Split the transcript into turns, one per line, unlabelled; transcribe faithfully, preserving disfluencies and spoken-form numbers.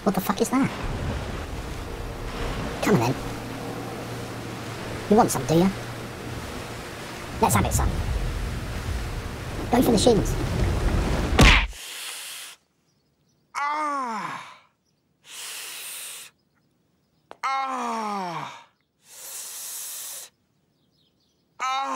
What the fuck is that? Come on then. You want some, do you? Let's have it, son. Go for the shins.
Ah! Ah! Ah!